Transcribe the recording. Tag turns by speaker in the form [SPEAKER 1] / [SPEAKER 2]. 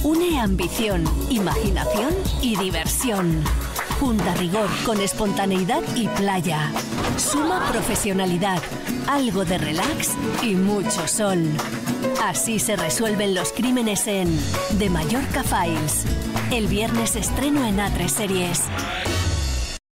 [SPEAKER 1] Une ambición, imaginación y diversión. Junta rigor con espontaneidad y playa. Suma profesionalidad, algo de relax y mucho sol. Así se resuelven los crímenes en The Mallorca Files. El viernes estreno en A3 Series.